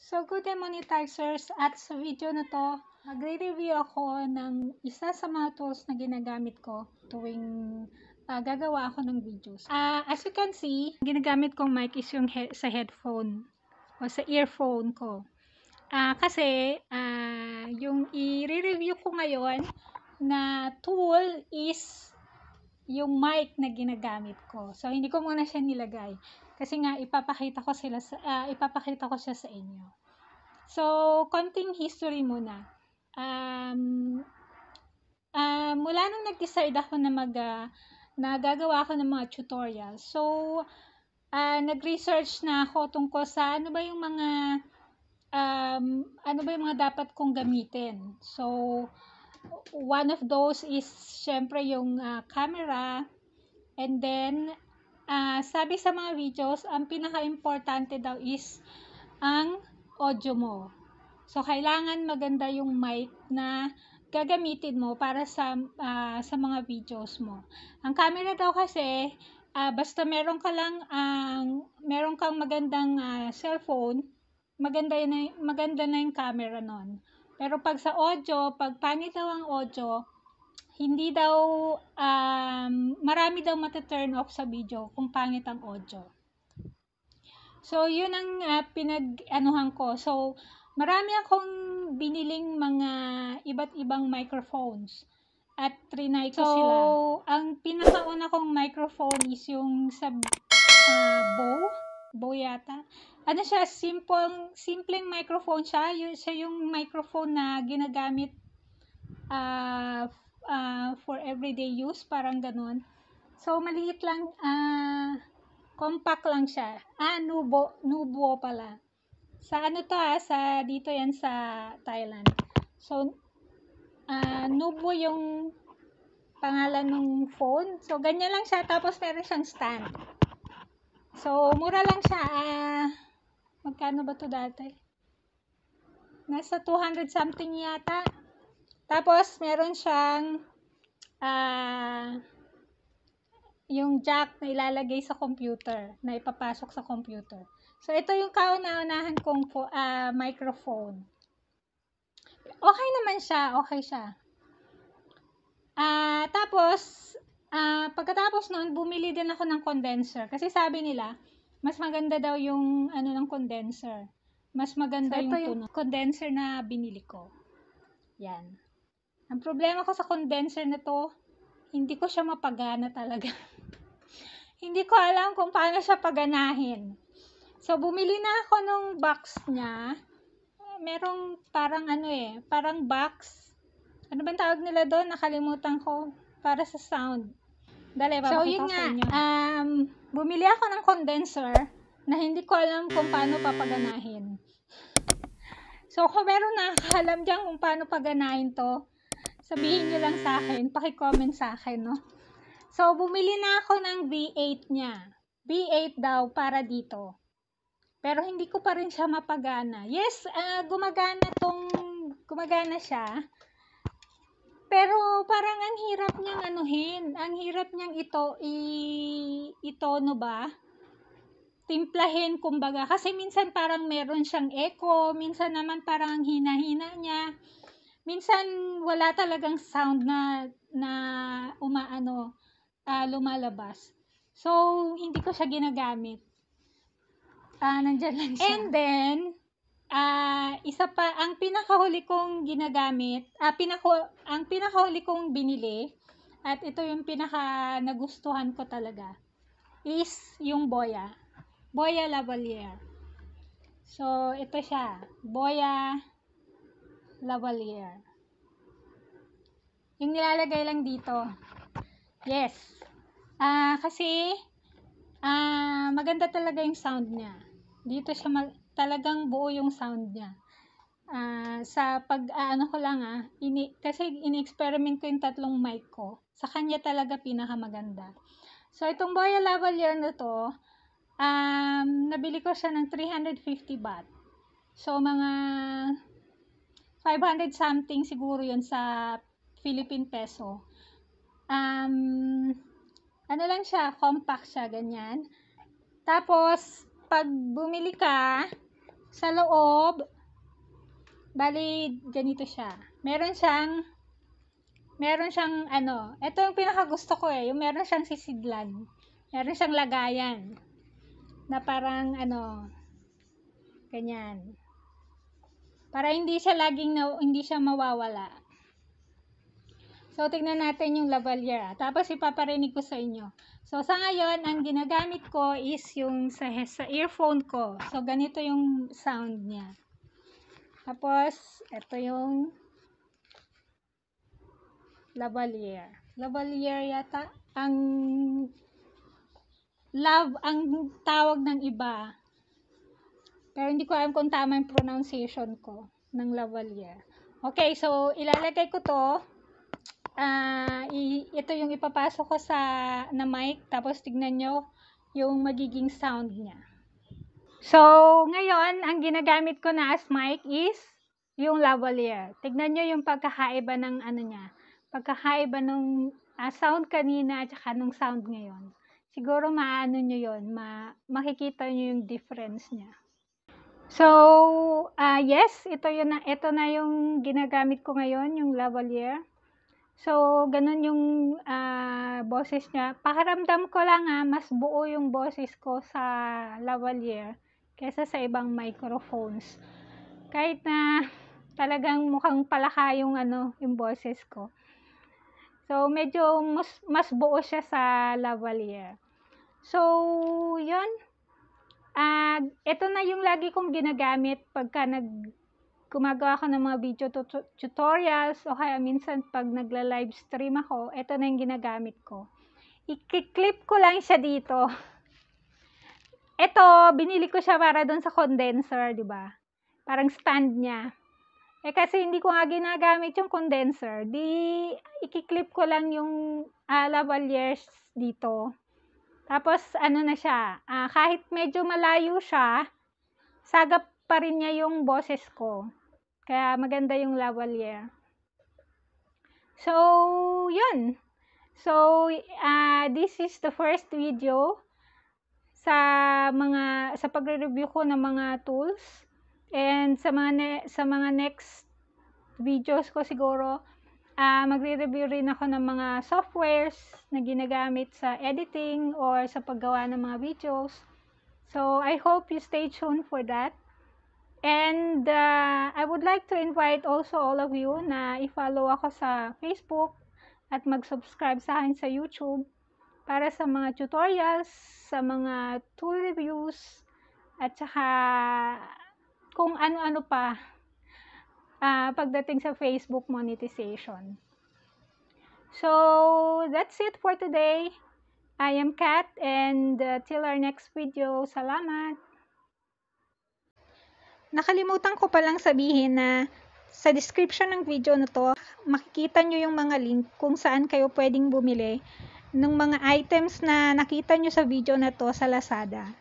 So, good day monetizers, at sa video na to, magre-review ako ng isa sa mga tools na ginagamit ko tuwing gagawa ako ng videos. As you can see, ginagamit kong mic is yung sa headphone o sa earphone ko. Kasi yung i-review ko ngayon na tool is yung mic na ginagamit ko. So, hindi ko muna siya nilagay. Kasi nga, ipapakita ko siya sa inyo. So, konting history muna. Mula nung nag-decide ako na gagawa ako ng mga tutorial. So, nag-research na ako tungkol sa ano ba yung mga dapat kong gamitin. So, one of those is syempre yung camera, and then sabi sa mga videos, ang pinaka-importante daw is ang audio mo. So, kailangan maganda yung mic na gagamitin mo para sa mga videos mo. Ang camera daw kasi, basta meron kang magandang cellphone, maganda na yung camera nun. Pero pag sa audio, pag pangit daw ang audio, hindi daw, marami daw mata-turn off sa video kung pangit ang audio. So, yun ang pinag-anuhan ko. So, marami akong biniling mga iba't ibang microphones at trinay ko sila. So, ang pinakauna kong microphone is yung sa Bow yata. Ano siya, simpleng microphone siya. Siya yung microphone na ginagamit for everyday use, parang ganun. So, maliit lang, compact lang siya. Nubo pala. Sa ano to sa dito yan sa Thailand. So, Nubo yung pangalan ng phone. So, ganyan lang siya. Tapos, meron siyang stand. So, mura lang siya. Magkano ba to dati? Nasa 200 something yata. Tapos, meron siyang yung jack na ilalagay sa computer, na ipapasok sa computer. So, ito yung kauna-unahan kong microphone. Okay naman siya. Okay siya. Tapos, pagkatapos nun, bumili din ako ng condenser. Kasi sabi nila, mas maganda daw yung ng condenser. Mas maganda so, yung condenser na binili ko. Yan. Ang problema ko sa condenser na to, hindi ko siya mapagana talaga. Hindi ko alam kung paano siya paganahin. So, bumili na ako nung box niya. Merong parang parang box. Ano bang tawag nila doon? Nakalimutan ko. Para sa sound. Dali, papakita ko sa inyo. Bumili ako ng condenser na hindi ko alam kung paano papaganahin. So, kung meron nakakalam dyan kung paano paganahin to, sabihin nyo lang sa akin. Paki-comment sa akin, no? So, bumili na ako ng V8 niya. V8 daw para dito. Pero hindi ko pa rin siya mapagana. Yes, gumagana siya. Pero parang ang hirap niyang anuhin. Ang hirap niyang itono ba? Timplahin, kumbaga. Kasi minsan parang meron siyang echo. Minsan naman parang ang hina-hina niya. Minsan wala talagang sound na lumalabas. So, hindi ko siya ginagamit. Nandyan lang siya. And then, isa pa, ang pinakahuli kong ginagamit, ang pinakahuli kong binili, at ito yung pinaka nagustuhan ko talaga, is yung Boya lavalier. So, ito siya. Boya lavalier. Yung nilalagay lang dito. Yes. Kasi, maganda talaga yung sound niya. Dito siya talagang buo yung sound niya. Sa ko lang kasi in-experiment ko yung tatlong mic ko. Sa kanya talaga pinakamaganda. So, itong Boya lavalier na to, nabili ko siya ng 350 baht. So, mga 500 something siguro yun sa Philippine peso. Ano lang siya, compact siya, ganyan. Tapos, pag bumili ka, Sa loob, bali, ganito siya. Meron siyang ito yung pinakagusto ko yung meron siyang sisidlan. Meron siyang lagayan. Na parang, ganyan. Para hindi siya hindi siya mawawala. So, tignan natin yung lavalier. Tapos, ipaparinig ko sa inyo. So, sa ngayon, ang ginagamit ko is yung sa earphone ko. So, ganito yung sound niya. Tapos, ito yung lavalier. Lavalier yata ang tawag ng iba. Pero hindi ko alam kung tama yung pronunciation ko ng lavalier. Okay, so, ilalagay ko to. Ito yung ipapasok ko na mic, tapos tignan nyo yung magiging sound niya. So, ngayon, ang ginagamit ko na as mic is yung lavalier. Tignan nyo yung pagkakaiba ng pagkakaiba ng sound kanina at saka nung sound ngayon. Siguro maano nyo yun, makikita nyo yung difference niya. So, yes, ito na yung ginagamit ko ngayon, yung lavalier. So, ganun yung boses niya. Pakiramdam ko lang mas buo yung boses ko sa lavalier kaysa sa ibang microphones. Kahit na talagang mukhang palaka yung yung boses ko. So, medyo mas buo siya sa lavalier. So, yun. Ito na yung lagi kong ginagamit pagka gumagawa ako ng mga video tutorials o kaya minsan pag nagla-live stream ako, ito na yung ginagamit ko. I-clip ko lang siya dito. Ito, binili ko siya para doon sa condenser, di ba? Parang stand niya. Kasi hindi ko nga ginagamit yung condenser, i-clip ko lang yung lavaliers dito. Tapos, na siya, kahit medyo malayo siya, sagap pa rin niya yung boses ko. Kaya maganda yung lavalier. So, yun. So, this is the first video sa pagre-review ko ng mga tools. And sa mga next videos ko siguro, magre-review rin ako ng mga softwares na ginagamit sa editing or sa paggawa ng mga videos. So, I hope you stay tuned for that. And I would like to invite also all of you na i-follow ako sa Facebook at mag-subscribe sa akin sa YouTube para sa mga tutorials, sa mga tool reviews, at saka kung ano-ano pa pagdating sa Facebook monetization. So, that's it for today. I am Kat, and till our next video, salamat! Nakalimutan ko palang sabihin na sa description ng video na to, makikita nyo yung mga link kung saan kayo pwedeng bumili ng mga items na nakita nyo sa video na to sa Lazada.